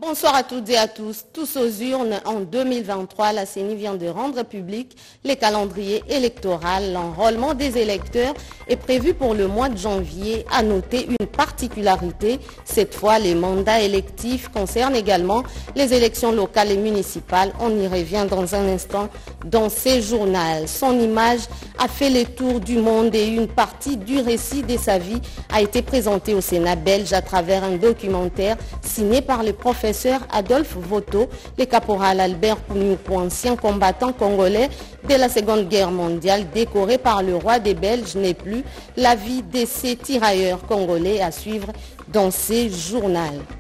Bonsoir à toutes et à tous. Tous aux urnes en 2023, la CENI vient de rendre public les calendriers électoraux. L'enrôlement des électeurs est prévu pour le mois de janvier. À noter une particularité, cette fois les mandats électifs concernent également les élections locales et municipales. On y revient dans un instant dans ces journaux. Son image a fait le tour du monde et une partie du récit de sa vie a été présentée au Sénat belge à travers un documentaire signé par le professeur Adolphe Voto, le caporal Albert Kounioukou, ancien combattant congolais de la Seconde Guerre mondiale, décoré par le roi des Belges, n'est plus la vie de ces tirailleurs congolais à suivre dans ces journaux.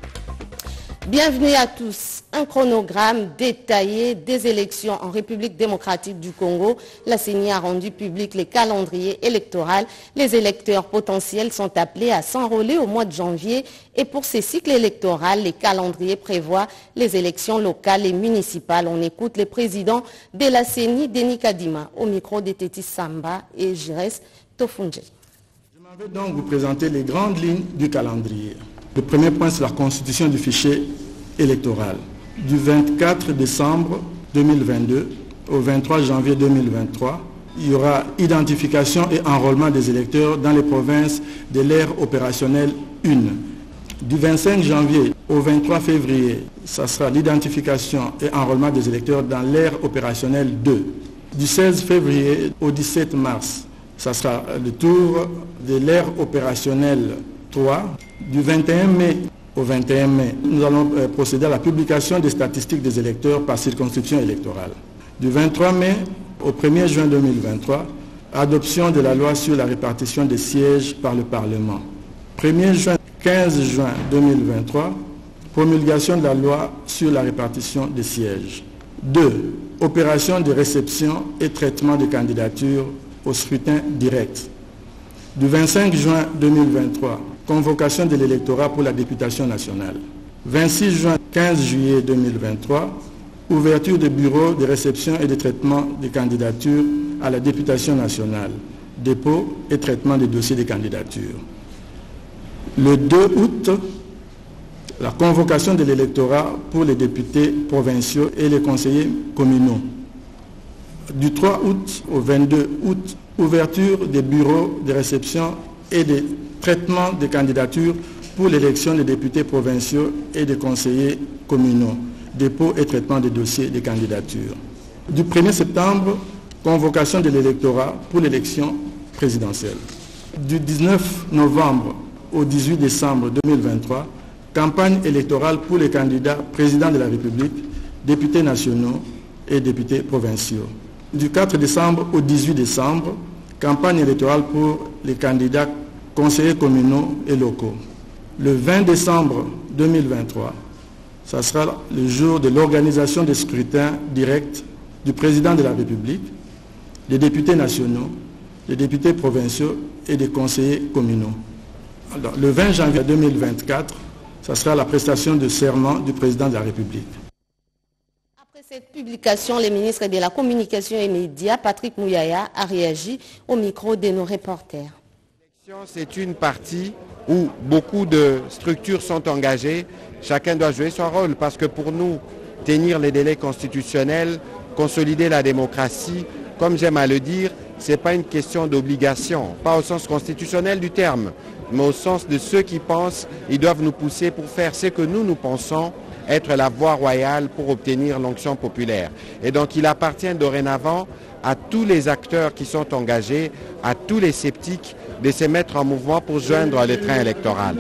Bienvenue à tous. Un chronogramme détaillé des élections en République démocratique du Congo. La CENI a rendu public les calendriers électoraux. Les électeurs potentiels sont appelés à s'enrôler au mois de janvier. Et pour ces cycles électoraux, les calendriers prévoient les élections locales et municipales. On écoute le président de la CENI, Denis Kadima, au micro de Tétis Samba et Jires Tofunje. Je m'en vais donc vous présenter les grandes lignes du calendrier. Le premier point, c'est la constitution du fichier électoral. Du 24 décembre 2022 au 23 janvier 2023, il y aura identification et enrôlement des électeurs dans les provinces de l'ère opérationnelle 1. Du 25 janvier au 23 février, ça sera l'identification et enrôlement des électeurs dans l'ère opérationnelle 2. Du 16 février au 17 mars, ça sera le tour de l'ère opérationnelle 3. Du 21 mai au 21 mai, nous allons procéder à la publication des statistiques des électeurs par circonscription électorale. Du 23 mai au 1er juin 2023, adoption de la loi sur la répartition des sièges par le Parlement. 1er juin, 15 juin 2023, promulgation de la loi sur la répartition des sièges. 2. Opération de réception et traitement des candidatures au scrutin direct. Du 25 juin 2023, convocation de l'électorat pour la députation nationale. 26 juin, 15 juillet 2023, ouverture des bureaux de réception et de traitement des candidatures à la députation nationale, dépôt et traitement des dossiers de candidature. Le 2 août, la convocation de l'électorat pour les députés provinciaux et les conseillers communaux. Du 3 août au 22 août, ouverture des bureaux de réception et de traitement des candidatures pour l'élection des députés provinciaux et des conseillers communaux, dépôt et traitement des dossiers de candidature. Du 1er septembre, convocation de l'électorat pour l'élection présidentielle. Du 19 novembre au 18 décembre 2023, campagne électorale pour les candidats présidents de la République, députés nationaux et députés provinciaux. Du 4 décembre au 18 décembre, campagne électorale pour les candidats conseillers communaux et locaux. Le 20 décembre 2023, ça sera le jour de l'organisation des scrutins directs du président de la République, des députés nationaux, des députés provinciaux et des conseillers communaux. Alors, le 20 janvier 2024, ça sera la prestation de serment du président de la République. Après cette publication, le ministre de la Communication et Médias, Patrick Mouyaya, a réagi au micro de nos reporters. C'est une partie où beaucoup de structures sont engagées. Chacun doit jouer son rôle parce que pour nous, tenir les délais constitutionnels, consolider la démocratie, comme j'aime à le dire, ce n'est pas une question d'obligation, pas au sens constitutionnel du terme, mais au sens de ceux qui pensent ils doivent nous pousser pour faire ce que nous pensons être la voie royale pour obtenir l'onction populaire. Et donc il appartient dorénavant à tous les acteurs qui sont engagés, à tous les sceptiques, de se mettre en mouvement pour joindre le train électoral.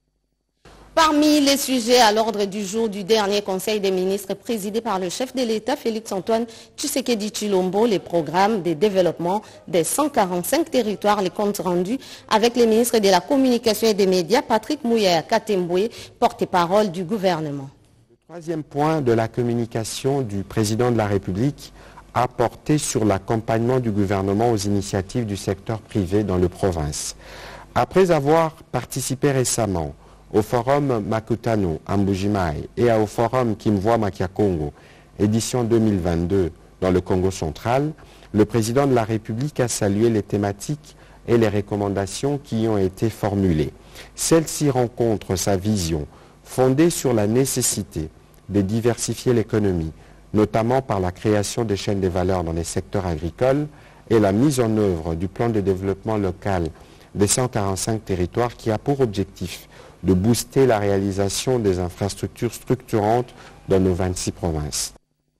Parmi les sujets à l'ordre du jour du dernier Conseil des ministres présidé par le chef de l'État, Félix-Antoine Tshisekedi Tshilombo, les programmes de développement des 145 territoires, les comptes rendus avec les ministres de la Communication et des Médias, Patrick Mouyaya Katemboué, porte-parole du gouvernement. Le troisième point de la communication du président de la République a porté sur l'accompagnement du gouvernement aux initiatives du secteur privé dans les provinces. Après avoir participé récemment au forum Makutano à Mbujimaï et au forum Kimvwa Makiakongo, édition 2022 dans le Congo central, le président de la République a salué les thématiques et les recommandations qui y ont été formulées. Celles-ci rencontrent sa vision fondée sur la nécessité de diversifier l'économie, notamment par la création de chaînes de valeur dans les secteurs agricoles et la mise en œuvre du plan de développement local des 145 territoires qui a pour objectif de booster la réalisation des infrastructures structurantes dans nos 26 provinces.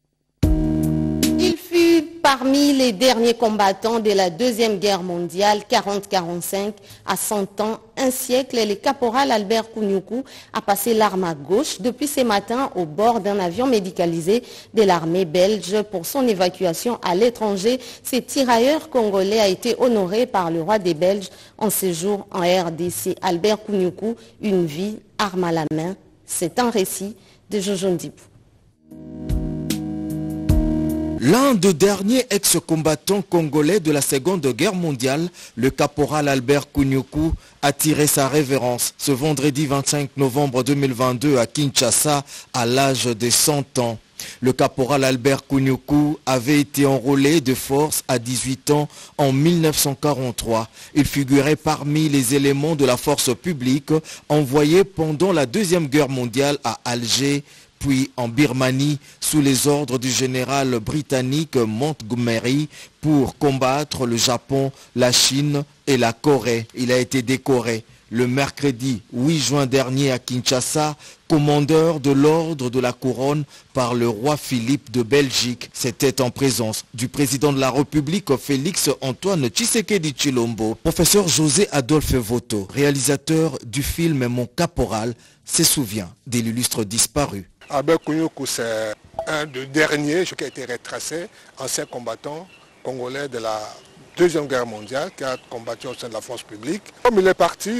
Il fut parmi les derniers combattants de la Deuxième Guerre mondiale, 40-45, à 100 ans, un siècle, le caporal Albert Kounioukou a passé l'arme à gauche depuis ce matin au bord d'un avion médicalisé de l'armée belge pour son évacuation à l'étranger. Ce tirailleur congolais a été honoré par le roi des Belges en séjour en RDC. Albert Kounioukou, une vie, arme à la main. C'est un récit de Jojo Ndibou. L'un des derniers ex-combattants congolais de la Seconde Guerre mondiale, le caporal Albert Kounioukou, a tiré sa révérence ce vendredi 25 novembre 2022 à Kinshasa à l'âge de 100 ans. Le caporal Albert Kounioukou avait été enrôlé de force à 18 ans en 1943. Il figurait parmi les éléments de la force publique envoyés pendant la Deuxième Guerre mondiale à Alger, puis en Birmanie, sous les ordres du général britannique Montgomery pour combattre le Japon, la Chine et la Corée. Il a été décoré le mercredi 8 juin dernier à Kinshasa, commandeur de l'ordre de la couronne par le roi Philippe de Belgique. C'était en présence du président de la République Félix Antoine Tshisekedi Tshilombo. Professeur José Adolphe Voto, réalisateur du film Mon Caporal, se souvient de l'illustre disparu. Albert Kounioukou, c'est un des derniers qui a été retracé, ancien combattant congolais de la Deuxième Guerre mondiale, qui a combattu au sein de la force publique. Comme il est parti,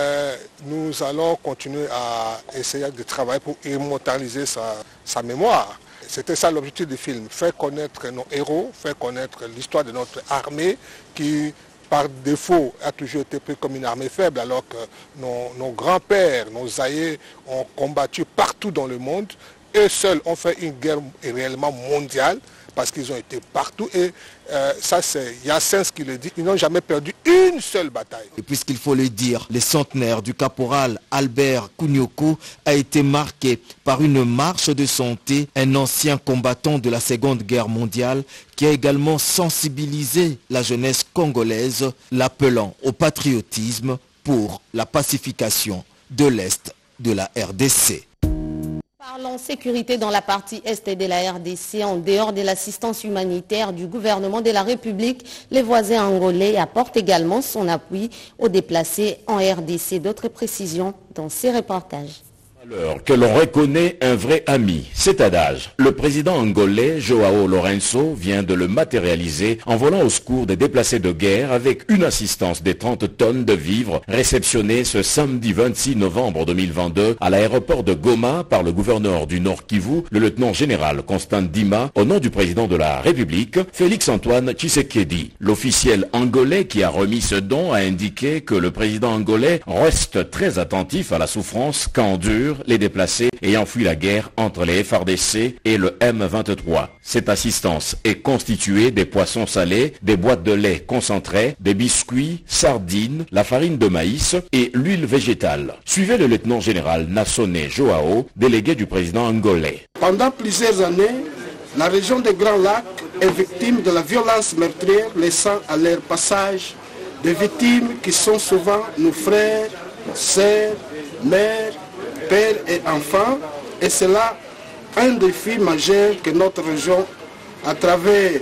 nous allons continuer à essayer de travailler pour immortaliser sa mémoire. C'était ça l'objectif du film, faire connaître nos héros, faire connaître l'histoire de notre armée qui, par défaut, a toujours été pris comme une armée faible, alors que nos grands-pères, nos aïeux ont combattu partout dans le monde. Eux seuls ont fait une guerre réellement mondiale, parce qu'ils ont été partout. Et ça, c'est Yassens qui le dit, ils n'ont jamais perdu une seule bataille. Et puisqu'il faut le dire, le centenaire du caporal Albert Kounioukou a été marqué par une marche de santé, un ancien combattant de la Seconde Guerre mondiale qui a également sensibilisé la jeunesse congolaise, l'appelant au patriotisme pour la pacification de l'Est de la RDC. Parlons sécurité dans la partie est de la RDC. En dehors de l'assistance humanitaire du gouvernement de la République, les voisins angolais apportent également son appui aux déplacés en RDC. D'autres précisions dans ces reportages. Alors que l'on reconnaît un vrai ami, cet adage, le président angolais Joao Lourenço vient de le matérialiser en volant au secours des déplacés de guerre avec une assistance de 30 tonnes de vivres réceptionnées ce samedi 26 novembre 2022 à l'aéroport de Goma par le gouverneur du Nord Kivu, le lieutenant-général Constant Dima, au nom du président de la République, Félix Antoine Tshisekedi. L'officiel angolais qui a remis ce don a indiqué que le président angolais reste très attentif à la souffrance qu'endure les déplacés ayant fui la guerre entre les FARDC et le M23. Cette assistance est constituée des poissons salés, des boîtes de lait concentré, des biscuits, sardines, la farine de maïs et l'huile végétale. Suivez le lieutenant-général Nassone Joao, délégué du président angolais. Pendant plusieurs années, la région des Grands Lacs est victime de la violence meurtrière, laissant à leur passage des victimes qui sont souvent nos frères, sœurs, mères, pères et enfants, et c'est là un défi majeur que notre région, à travers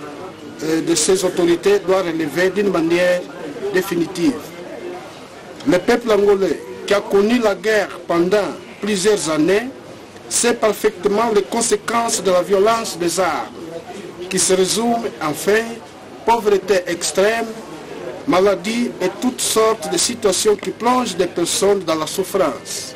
de ses autorités, doit relever d'une manière définitive. Le peuple angolais, qui a connu la guerre pendant plusieurs années, sait parfaitement les conséquences de la violence des armes, qui se résument en fait pauvreté extrême, maladie et toutes sortes de situations qui plongent des personnes dans la souffrance.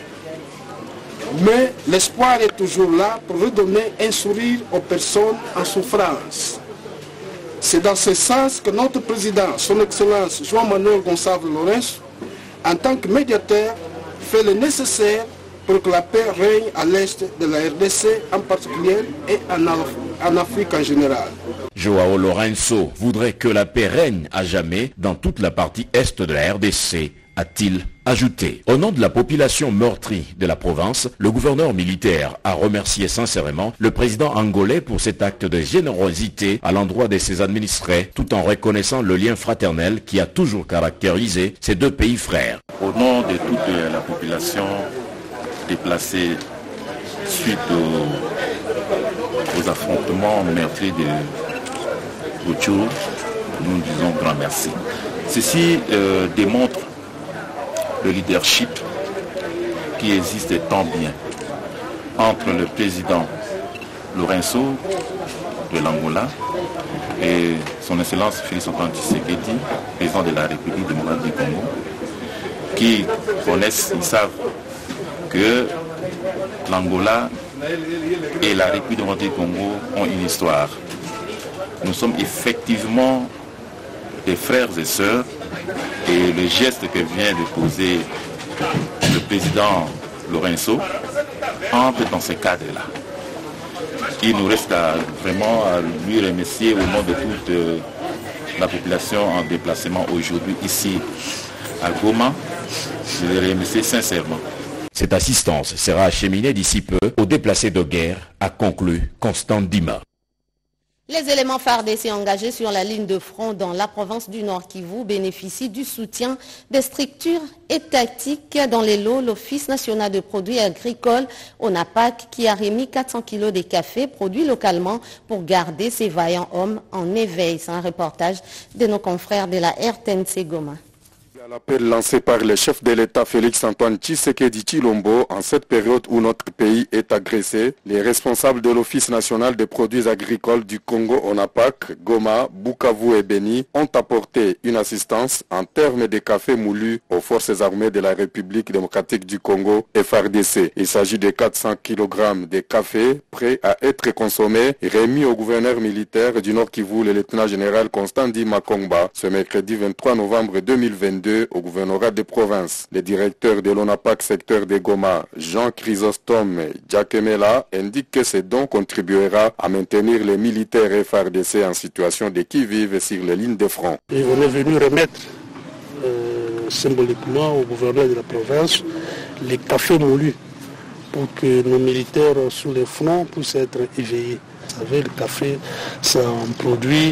Mais l'espoir est toujours là pour redonner un sourire aux personnes en souffrance. C'est dans ce sens que notre président, son Excellence João Manuel Gonçalves Lourenço, en tant que médiateur, fait le nécessaire pour que la paix règne à l'est de la RDC en particulier et en Afrique en général. Joao Lourenço voudrait que la paix règne à jamais dans toute la partie est de la RDC, a-t-il ajouté. Au nom de la population meurtrie de la province, le gouverneur militaire a remercié sincèrement le président angolais pour cet acte de générosité à l'endroit de ses administrés, tout en reconnaissant le lien fraternel qui a toujours caractérisé ces deux pays frères. Au nom de toute la population déplacée suite aux affrontements meurtriers de Rutshuru, nous disons grand merci. Ceci démontre le leadership qui existe tant bien entre le président Lourenço de l'Angola et son Excellence Félix-Antoine Tshisekedi, président de la République démocratique du Congo, qui connaissent, ils savent que l'Angola et la République démocratique du Congo ont une histoire. Nous sommes effectivement des frères et sœurs, et le geste que vient de poser le président Lourenço entre dans ce cadre-là. Il nous reste vraiment à lui remercier au nom de toute la population en déplacement aujourd'hui ici à Goma. Je les remercie sincèrement. Cette assistance sera acheminée d'ici peu aux déplacés de guerre, a conclu Constant Dima. Les éléments FARDC engagés sur la ligne de front dans la province du Nord Kivu bénéficient du soutien des structures étatiques. Dans les lots, l'Office national de produits agricoles, ONAPAC, qui a remis 400 kg de café produits localement pour garder ces vaillants hommes en éveil. C'est un reportage de nos confrères de la RTNC Goma. L'appel lancé par le chef de l'État Félix-Antoine Tshisekedi Tshilombo en cette période où notre pays est agressé, les responsables de l'Office national des produits agricoles du Congo ONAPAC, Goma, Bukavu et Beni ont apporté une assistance en termes de café moulu aux forces armées de la République démocratique du Congo, FARDC. Il s'agit de 400 kg de café prêts à être consommés et remis au gouverneur militaire du Nord Kivu, le lieutenant-général Constant Dima Kongba, ce mercredi 23 novembre 2022 au gouvernorat de province. Le directeur de l'ONAPAC secteur de Goma, Jean Chrysostome Djakemela, indique que ce don contribuera à maintenir les militaires FARDC en situation de qui-vive sur les lignes de front. Et on est venu remettre symboliquement au gouverneur de la province les cafés moulus pour que nos militaires sous les fronts puissent être éveillés. Vous savez, le café, c'est un produit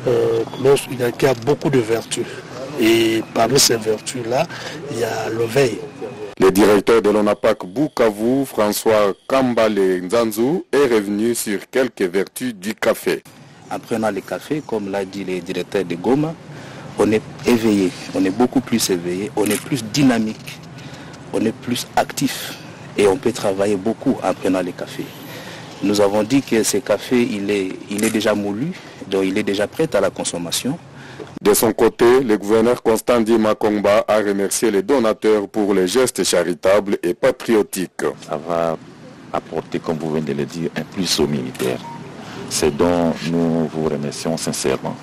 qui a beaucoup de vertus. Et parmi ces vertus-là, il y a l'éveil. Le directeur de l'ONAPAC Bukavu, François Kambale Nzanzu, est revenu sur quelques vertus du café. En prenant le café, comme l'a dit le directeur de Goma, on est éveillé, on est beaucoup plus éveillé, on est plus dynamique, on est plus actif et on peut travailler beaucoup en prenant le café. Nous avons dit que ce café, il est déjà moulu, donc il est déjà prêt à la consommation. De son côté, le gouverneur Constant Dima Kongba a remercié les donateurs pour les gestes charitables et patriotiques. Ça va apporter, comme vous venez de le dire, un plus aux militaires. C'est dont nous vous remercions sincèrement.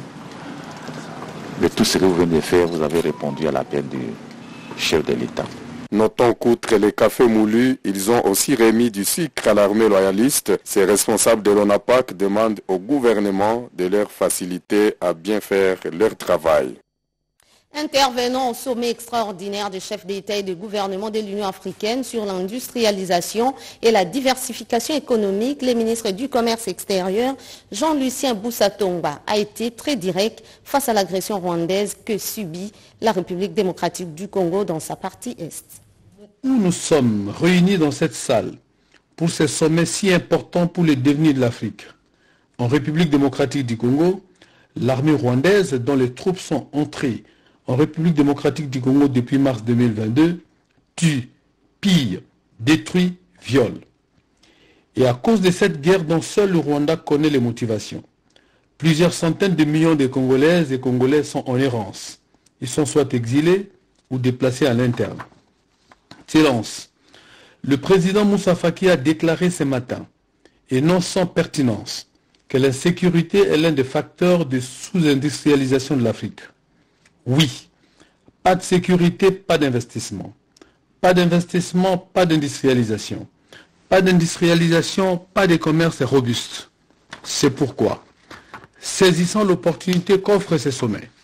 De tout ce que vous venez de faire, vous avez répondu à l'appel du chef de l'État. Notons qu'outre les cafés moulus, ils ont aussi remis du sucre à l'armée loyaliste. Ces responsables de l'ONAPAC demandent au gouvernement de leur faciliter à bien faire leur travail. Intervenant au sommet extraordinaire des chefs d'État et de gouvernement de l'Union africaine sur l'industrialisation et la diversification économique, le ministre du Commerce extérieur, Jean-Lucien Boussatomba, a été très direct face à l'agression rwandaise que subit la République démocratique du Congo dans sa partie est. Où nous sommes réunis dans cette salle pour ce sommet si important pour le devenir de l'Afrique. En République démocratique du Congo, l'armée rwandaise dont les troupes sont entrées en République démocratique du Congo depuis mars 2022, tue, pille, détruit, viole. Et à cause de cette guerre dont seul le Rwanda connaît les motivations, plusieurs centaines de millions de Congolaises et Congolais sont en errance. Ils sont soit exilés ou déplacés à l'interne. Silence. Le président Moussa Faki a déclaré ce matin, et non sans pertinence, que l'insécurité est l'un des facteurs de sous-industrialisation de l'Afrique. Oui, pas de sécurité, pas d'investissement. Pas d'investissement, pas d'industrialisation. Pas d'industrialisation, pas de commerce robuste. C'est pourquoi, saisissant l'opportunité qu'offre ce sommet,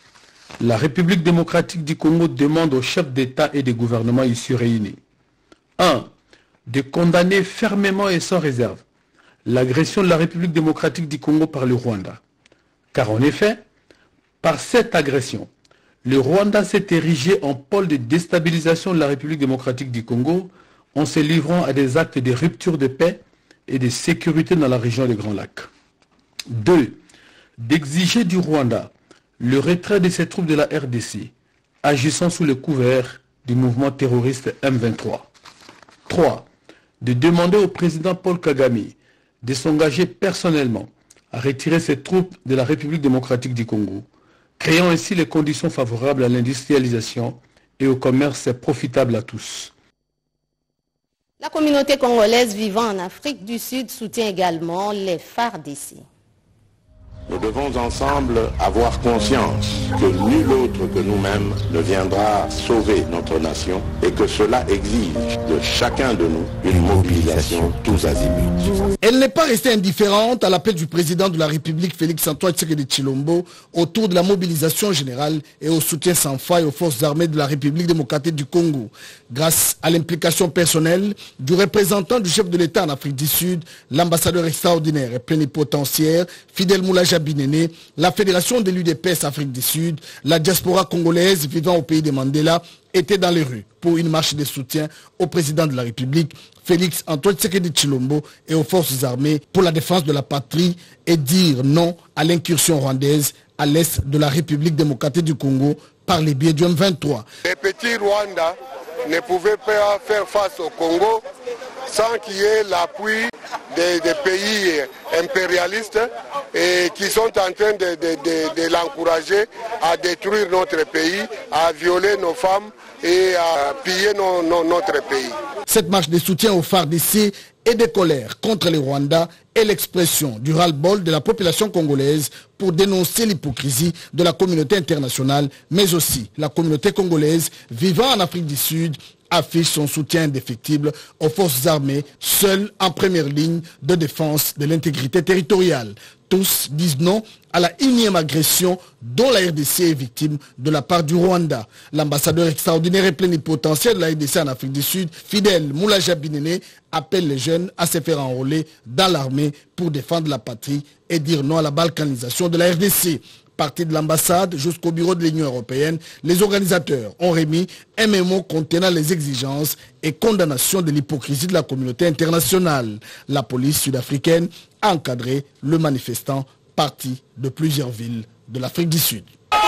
la République démocratique du Congo demande aux chefs d'État et des gouvernements ici réunis 1. De condamner fermement et sans réserve l'agression de la République démocratique du Congo par le Rwanda. Car en effet, par cette agression, le Rwanda s'est érigé en pôle de déstabilisation de la République démocratique du Congo en se livrant à des actes de rupture de paix et de sécurité dans la région des Grands Lacs. 2. D'exiger du Rwanda le retrait de ses troupes de la RDC, agissant sous le couvert du mouvement terroriste M23. 3. De demander au président Paul Kagame de s'engager personnellement à retirer ses troupes de la République démocratique du Congo, créant ainsi les conditions favorables à l'industrialisation et au commerce profitable à tous. La communauté congolaise vivant en Afrique du Sud soutient également les FARDC. Nous devons ensemble avoir conscience que nul autre que nous-mêmes ne viendra sauver notre nation et que cela exige de chacun de nous une mobilisation tous azimuts. Elle n'est pas restée indifférente à l'appel du président de la République Félix-Antoine Tshisekedi Tshilombo autour de la mobilisation générale et au soutien sans faille aux forces armées de la République démocratique du Congo. Grâce à l'implication personnelle du représentant du chef de l'État en Afrique du Sud, l'ambassadeur extraordinaire et plénipotentiaire Fidel Moulaja Binene, la Fédération de l'UDPS Afrique du Sud, la diaspora congolaise vivant au pays de Mandela étaient dans les rues pour une marche de soutien au président de la République, Félix Antoine Tshisekedi Tshilombo, et aux forces armées pour la défense de la patrie et dire non à l'incursion rwandaise à l'est de la République démocratique du Congo par les biais du M23. Les petits Rwandais ne pouvaient pas faire face au Congo sans qu'il y ait l'appui des pays impérialistes et qui sont en train de l'encourager à détruire notre pays, à violer nos femmes et à piller notre pays. Cette marche de soutien aux FARDC et de colère contre les Rwandais est l'expression du ras-le-bol de la population congolaise pour dénoncer l'hypocrisie de la communauté internationale, mais aussi la communauté congolaise vivant en Afrique du Sud affiche son soutien indéfectible aux forces armées, seules en première ligne de défense de l'intégrité territoriale. Tous disent non à la énième agression dont la RDC est victime de la part du Rwanda. L'ambassadeur extraordinaire et plénipotentiaire de la RDC en Afrique du Sud, Fidel Moulaja Binene, appelle les jeunes à se faire enrôler dans l'armée pour défendre la patrie et dire non à la balkanisation de la RDC. Parti de l'ambassade jusqu'au bureau de l'Union européenne, les organisateurs ont remis un mémo contenant les exigences et condamnations de l'hypocrisie de la communauté internationale. La police sud-africaine a encadré le manifestant parti de plusieurs villes de l'Afrique du Sud.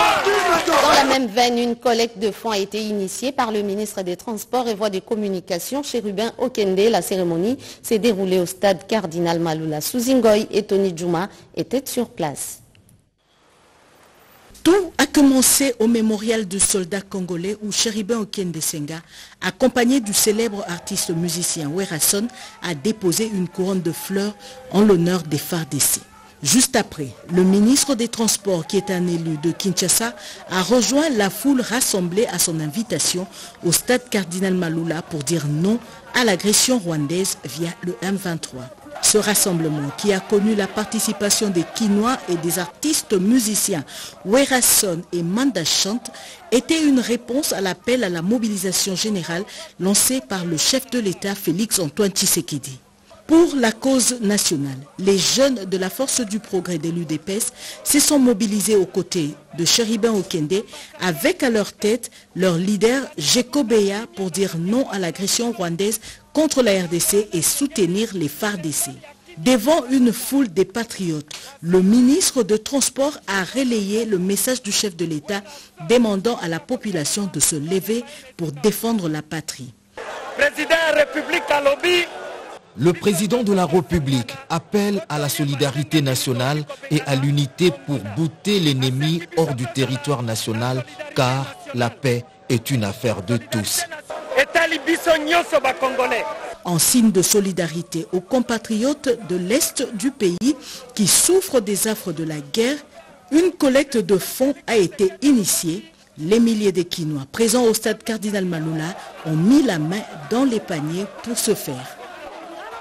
Dans la même veine, une collecte de fonds a été initiée par le ministre des Transports et Voies de Communication, Chérubin Okende. La cérémonie s'est déroulée au stade Cardinal Malula. Souzingoy et Tony Djouma étaient sur place. Tout a commencé au mémorial de soldats congolais où Chérubin Okende Senga, accompagné du célèbre artiste musicien Werason, a déposé une couronne de fleurs en l'honneur des FARDC. Juste après, le ministre des Transports, qui est un élu de Kinshasa, a rejoint la foule rassemblée à son invitation au stade Cardinal Malula pour dire non à l'agression rwandaise via le M23. Ce rassemblement, qui a connu la participation des Kinois et des artistes musiciens Werason et Manda Chante, était une réponse à l'appel à la mobilisation générale lancé par le chef de l'État Félix Antoine Tshisekedi. Pour la cause nationale, les jeunes de la Force du Progrès de l'UDPS se sont mobilisés aux côtés de Chérubin Okende avec à leur tête leur leader Jeko Beya pour dire non à l'agression rwandaise contre la RDC et soutenir les FARDC. Devant une foule des patriotes, le ministre de Transport a relayé le message du chef de l'État demandant à la population de se lever pour défendre la patrie. Président République à lobby. Le président de la République appelle à la solidarité nationale et à l'unité pour bouter l'ennemi hors du territoire national, car la paix est une affaire de tous. En signe de solidarité aux compatriotes de l'Est du pays qui souffrent des affres de la guerre, une collecte de fonds a été initiée. Les milliers de Kinois présents au stade Cardinal Malula ont mis la main dans les paniers pour ce faire.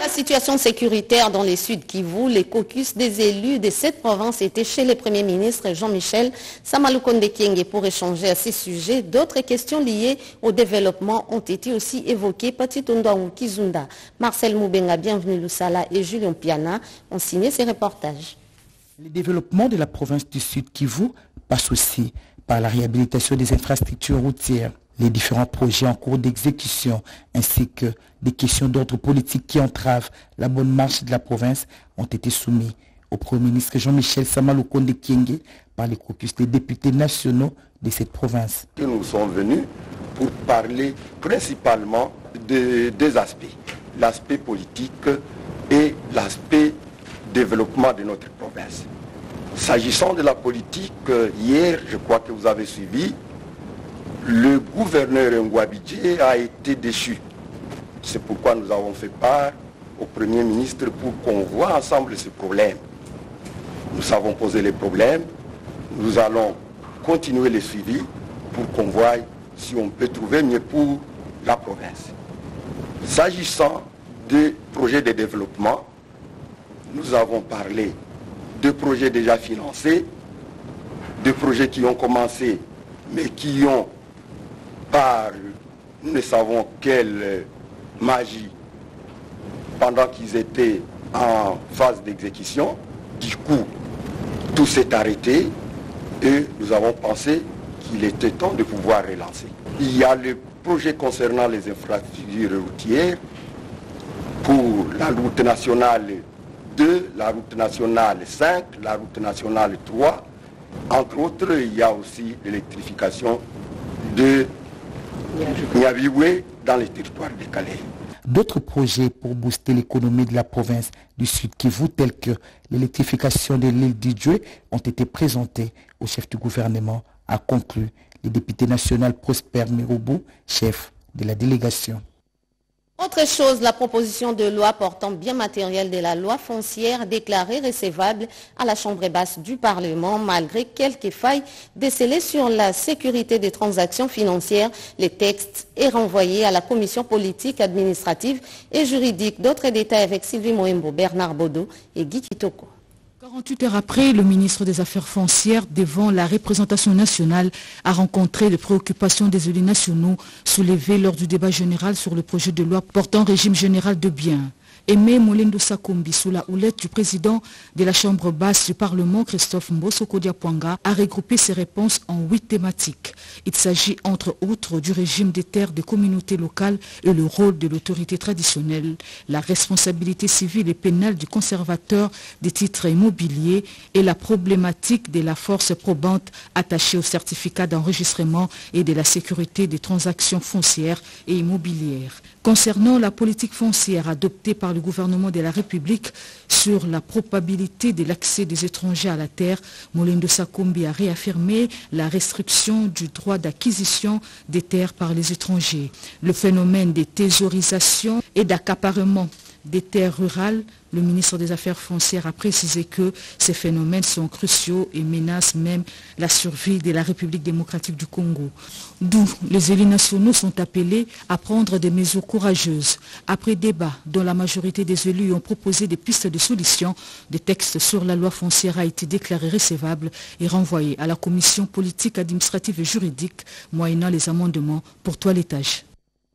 La situation sécuritaire dans les Sud Kivu, les caucus des élus de cette province étaient chez le Premier ministre Jean-Michel Samalukonde Kyenge pour échanger à ces sujets. D'autres questions liées au développement ont été aussi évoquées. Petit Ondouaou Kizunda, Marcel Moubenga, bienvenue Lusala et Julien Piana ont signé ces reportages. Le développement de la province du Sud Kivu passe aussi par la réhabilitation des infrastructures routières, les différents projets en cours d'exécution ainsi que des questions d'ordre politique qui entravent la bonne marche de la province ont été soumis au Premier ministre Jean-Michel Samalukonde Kyenge par les caucus des députés nationaux de cette province. Nous sommes venus pour parler principalement de deux aspects, l'aspect politique et l'aspect développement de notre province. S'agissant de la politique, hier, je crois que vous avez suivi, le gouverneur Ngouabidje a été déchu. C'est pourquoi nous avons fait part au Premier ministre pour qu'on voit ensemble ce problème. Nous avons posé les problèmes, nous allons continuer le suivi pour qu'on voie si on peut trouver mieux pour la province. S'agissant des projets de développement, nous avons parlé de projets déjà financés, de projets qui ont commencé mais qui ont par nous ne savons quelle magie pendant qu'ils étaient en phase d'exécution. Du coup, tout s'est arrêté et nous avons pensé qu'il était temps de pouvoir relancer. Il y a le projet concernant les infrastructures routières pour la route nationale 2, la route nationale 5, la route nationale 3. Entre autres, il y a aussi l'électrification de Niabioué dans les territoires de Calais. D'autres projets pour booster l'économie de la province du Sud Kivu, tels que l'électrification de l'île d'Idjoué, ont été présentés au chef du gouvernement, a conclu le député national Prosper Miroubou, chef de la délégation. Autre chose, la proposition de loi portant bien matériel de la loi foncière déclarée recevable à la Chambre basse du Parlement malgré quelques failles décelées sur la sécurité des transactions financières. Le texte est renvoyé à la commission politique, administrative et juridique. D'autres détails avec Sylvie Moembo, Bernard Bodo et Guy Kitoko. 48 heures après, le ministre des Affaires foncières devant la représentation nationale a rencontré les préoccupations des élus nationaux soulevées lors du débat général sur le projet de loi portant régime général de biens. Aimé Molendo Sakombi, sous la houlette du président de la Chambre basse du Parlement, Christophe Mbosoko Diapwanga, a regroupé ses réponses en 8 thématiques. Il s'agit entre autres du régime des terres des communautés locales et le rôle de l'autorité traditionnelle, la responsabilité civile et pénale du conservateur des titres immobiliers et la problématique de la force probante attachée au certificat d'enregistrement et de la sécurité des transactions foncières et immobilières. Concernant la politique foncière adoptée par le gouvernement de la République sur la probabilité de l'accès des étrangers à la terre, Molendo Sakombi a réaffirmé la restriction du droit d'acquisition des terres par les étrangers. Le phénomène de thésaurisation et d'accaparement des terres rurales, le ministre des Affaires foncières a précisé que ces phénomènes sont cruciaux et menacent même la survie de la République démocratique du Congo. D'où les élus nationaux sont appelés à prendre des mesures courageuses. Après débat dont la majorité des élus ont proposé des pistes de solutions, des textes sur la loi foncière a été déclaré recevable et renvoyé à la commission politique, administrative et juridique, moyennant les amendements pour toilettage.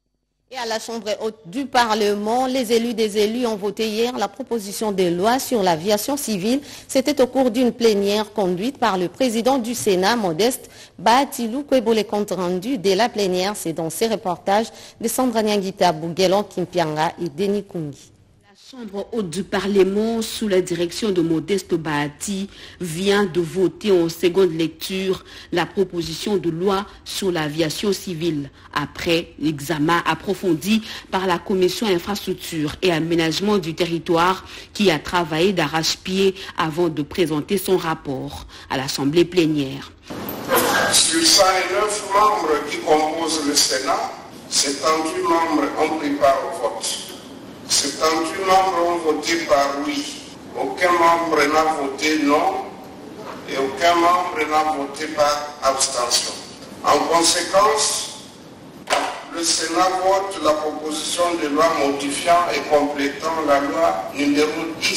Et à la Chambre haute du Parlement, les élus des élus ont voté hier la proposition de loi sur l'aviation civile. C'était au cours d'une plénière conduite par le président du Sénat, Modeste Bahatilou Kwebo. Les comptes rendus de la plénière, c'est dans ces reportages de Sandra Nyangita, Bouguelon Kimpianga et Denis Kungi. La Chambre haute du Parlement, sous la direction de Modeste Bahati, vient de voter en seconde lecture la proposition de loi sur l'aviation civile, après l'examen approfondi par la Commission infrastructure et aménagement du territoire qui a travaillé d'arrache-pied avant de présenter son rapport à l'Assemblée plénière. Sur 109 membres qui composent le Sénat, 78 membres ont pris part au vote. 78 membres ont voté par oui, aucun membre n'a voté non et aucun membre n'a voté par abstention. En conséquence, le le Sénat vote la proposition de loi modifiant et complétant la loi numéro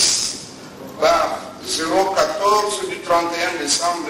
10/014 du 31 décembre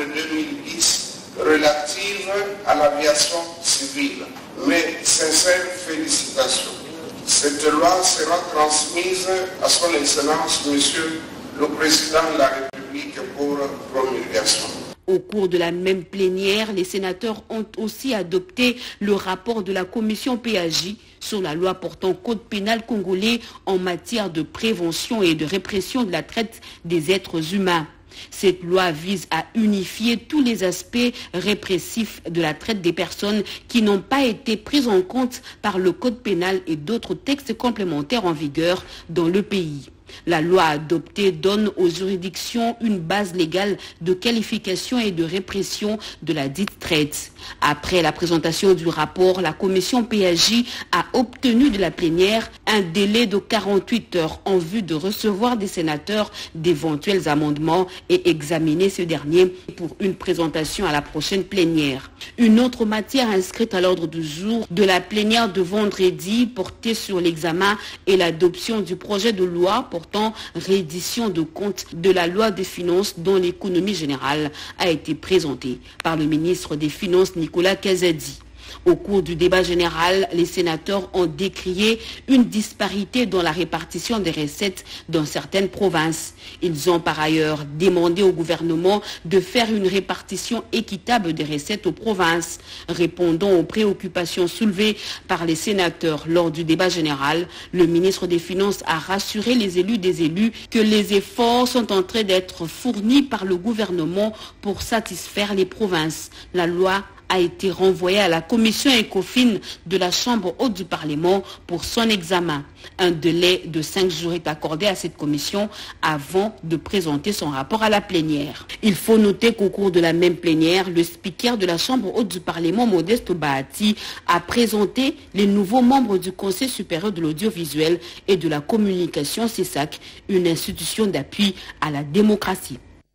2010 relative à l'aviation civile. Mes sincères félicitations. Cette loi sera transmise à son Excellence, Monsieur le Président de la République pour promulgation. Au cours de la même plénière, les sénateurs ont aussi adopté le rapport de la commission PAJ sur la loi portant code pénal congolais en matière de prévention et de répression de la traite des êtres humains. Cette loi vise à unifier tous les aspects répressifs de la traite des personnes qui n'ont pas été pris en compte par le code pénal et d'autres textes complémentaires en vigueur dans le pays. La loi adoptée donne aux juridictions une base légale de qualification et de répression de la dite traite. Après la présentation du rapport, la commission PAJ a obtenu de la plénière un délai de 48 heures en vue de recevoir des sénateurs d'éventuels amendements et examiner ce dernier pour une présentation à la prochaine plénière. Une autre matière inscrite à l'ordre du jour de la plénière de vendredi portait sur l'examen et l'adoption du projet de loi portant réédition de comptes de la loi des finances dont l'économie générale a été présentée par le ministre des Finances Nicolas Kazadi. Au cours du débat général, les sénateurs ont décrié une disparité dans la répartition des recettes dans certaines provinces. Ils ont par ailleurs demandé au gouvernement de faire une répartition équitable des recettes aux provinces. Répondant aux préoccupations soulevées par les sénateurs lors du débat général, le ministre des Finances a rassuré les élus des élus que les efforts sont en train d'être fournis par le gouvernement pour satisfaire les provinces. La loi a été renvoyé à la commission ECOFIN de la Chambre haute du Parlement pour son examen. Un délai de 5 jours est accordé à cette commission avant de présenter son rapport à la plénière. Il faut noter qu'au cours de la même plénière, le speaker de la Chambre haute du Parlement, Modeste Bahati, a présenté les nouveaux membres du Conseil supérieur de l'audiovisuel et de la communication, CESAC, une institution d'appui à la démocratie.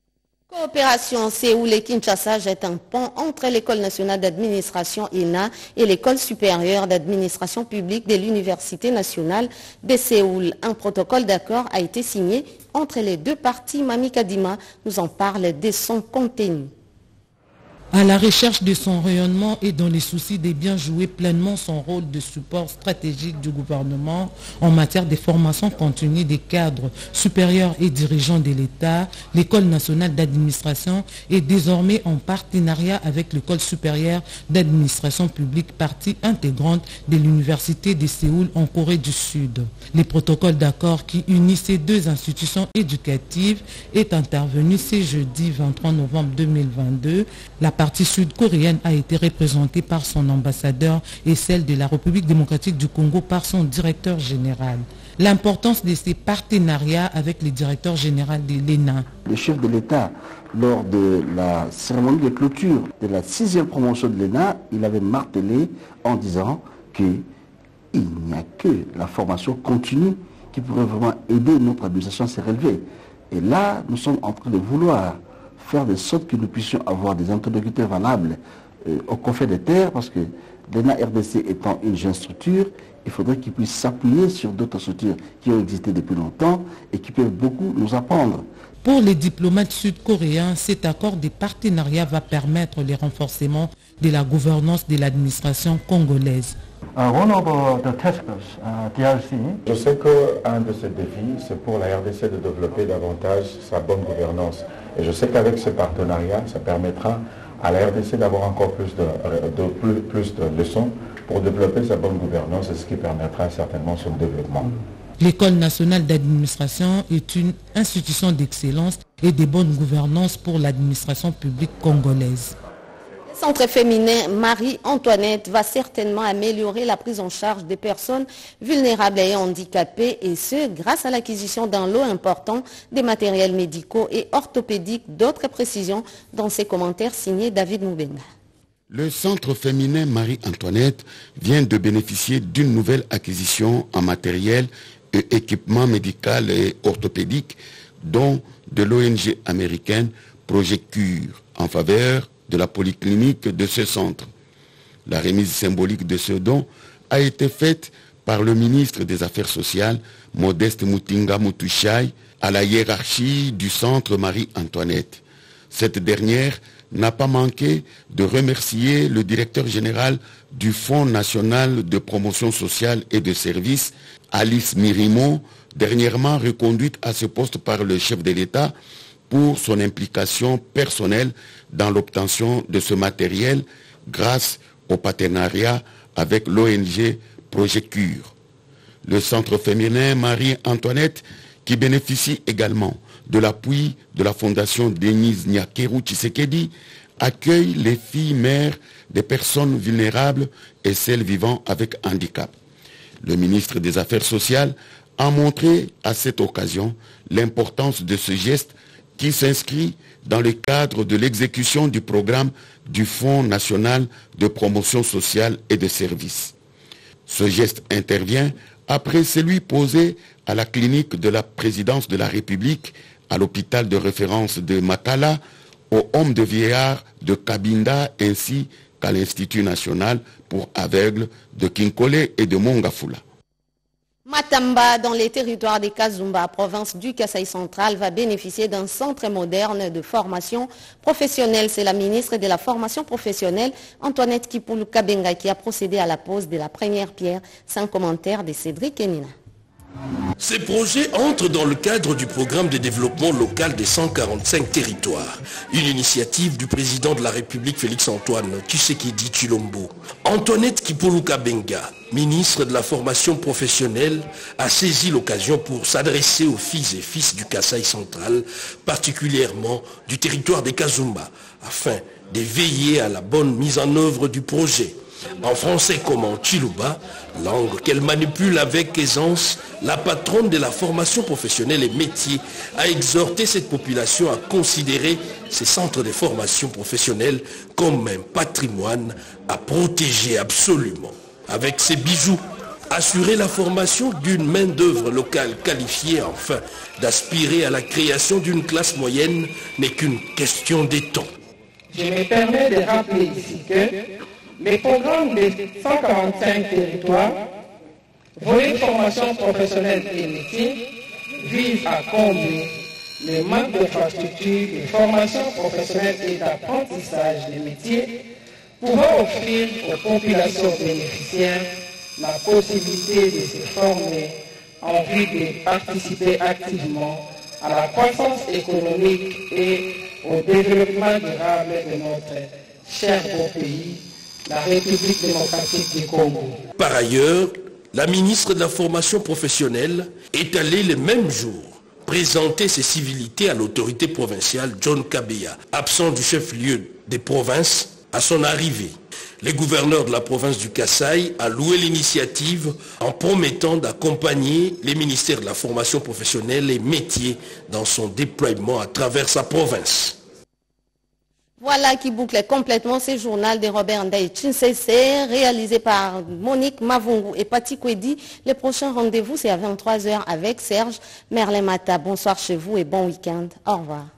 Coopération Séoul et Kinshasa jette un pont entre l'École nationale d'administration ENA et l'École supérieure d'administration publique de l'Université nationale de Séoul. Un protocole d'accord a été signé entre les deux parties. Mami Kadima nous en parle de son contenu. À la recherche de son rayonnement et dans les soucis de bien jouer pleinement son rôle de support stratégique du gouvernement en matière de formation continue des cadres supérieurs et dirigeants de l'État, l'École nationale d'administration est désormais en partenariat avec l'École supérieure d'administration publique, partie intégrante de l'Université de Séoul en Corée du Sud. Le protocole d'accord qui unit ces deux institutions éducatives est intervenu ce jeudi 23 novembre 2022. La partie sud-coréenne a été représentée par son ambassadeur et celle de la République démocratique du Congo par son directeur général. L'importance de ces partenariats avec le directeur général de l'ENA. Le chef de l'État, lors de la cérémonie de clôture de la 6e promotion de l'ENA, il avait martelé en disant qu'il n'y a que la formation continue qui pourrait vraiment aider notre administration à se relever. Et là, nous sommes en train de vouloir faire de sorte que nous puissions avoir des interlocuteurs valables au conflit des terres, parce que l'ENA RDC étant une jeune structure, il faudrait qu'ils puissent s'appuyer sur d'autres structures qui ont existé depuis longtemps et qui peuvent beaucoup nous apprendre. Pour les diplomates sud-coréens, cet accord de partenariat va permettre le renforcement de la gouvernance de l'administration congolaise. Je sais qu'un de ces défis, c'est pour la RDC de développer davantage sa bonne gouvernance. Et je sais qu'avec ce partenariat, ça permettra à la RDC d'avoir encore plus de leçons pour développer sa bonne gouvernance, et ce qui permettra certainement son développement. L'École nationale d'administration est une institution d'excellence et de bonne gouvernance pour l'administration publique congolaise. Le centre féminin Marie-Antoinette va certainement améliorer la prise en charge des personnes vulnérables et handicapées, et ce, grâce à l'acquisition d'un lot important des matériels médicaux et orthopédiques. D'autres précisions dans ces commentaires signés David Moubenga. Le centre féminin Marie-Antoinette vient de bénéficier d'une nouvelle acquisition en matériel et équipement médical et orthopédique, dont de l'ONG américaine Project Cure, en faveur de la polyclinique de ce centre. La remise symbolique de ce don a été faite par le ministre des Affaires sociales, Modeste Mutinga Mutushai, à la hiérarchie du Centre Marie-Antoinette. Cette dernière n'a pas manqué de remercier le directeur général du Fonds national de promotion sociale et de services, Alice Mirimo, dernièrement reconduite à ce poste par le chef de l'État pour son implication personnelle dans l'obtention de ce matériel grâce au partenariat avec l'ONG Projet Cure. Le Centre féminin Marie-Antoinette, qui bénéficie également de l'appui de la Fondation Denise Nyakeru Tshisekedi, accueille les filles mères des personnes vulnérables et celles vivant avec handicap. Le ministre des Affaires sociales a montré à cette occasion l'importance de ce geste qui s'inscrit dans le cadre de l'exécution du programme du Fonds national de promotion sociale et de services. Ce geste intervient après celui posé à la clinique de la présidence de la République, à l'hôpital de référence de Matala, au home de vieillards de Kabinda ainsi qu'à l'Institut national pour aveugles de Kinkole et de Mongafula. Matamba, dans les territoires des Kazumba, province du Kasaï central, va bénéficier d'un centre moderne de formation professionnelle. C'est la ministre de la formation professionnelle, Antoinette Kipulu Kabenga, qui a procédé à la pose de la première pierre, sans commentaire de Cédric Enina. Ces projets entrent dans le cadre du programme de développement local des 145 territoires, une initiative du président de la République Félix-Antoine Tshisekedi Tshilombo. Antoinette Kipulu Kabenga, ministre de la formation professionnelle, a saisi l'occasion pour s'adresser aux filles et fils du Kasaï central, particulièrement du territoire des Kazumba, afin de veiller à la bonne mise en œuvre du projet. En français comme en Chiluba, langue qu'elle manipule avec aisance, la patronne de la formation professionnelle et métiers a exhorté cette population à considérer ces centres de formation professionnelle comme un patrimoine à protéger absolument. Avec ces bijoux, assurer la formation d'une main-d'œuvre locale qualifiée afin d'aspirer à la création d'une classe moyenne n'est qu'une question de temps. Je me permets de rappeler ici que les programmes des 145 territoires, volet formation professionnelle et métiers, visent à combler le manque d'infrastructures de formation professionnelle et d'apprentissage des métiers, pouvant offrir aux populations bénéficiaires la possibilité de se former en vue de participer activement à la croissance économique et au développement durable de notre cher beau pays, la République démocratique du Congo. Par ailleurs, la ministre de la formation professionnelle est allée le même jour présenter ses civilités à l'autorité provinciale John Kabeya, absent du chef-lieu des provinces à son arrivée. Le gouverneur de la province du Kasaï a loué l'initiative en promettant d'accompagner les ministères de la formation professionnelle et métiers dans son déploiement à travers sa province. Voilà qui boucle complètement ce journal de Robert Ndaye Chinsese, réalisé par Monique Mavungu et Pati Kwedi. Le prochain rendez-vous, c'est à 23h avec Serge Merlemata. Bonsoir chez vous et bon week-end. Au revoir.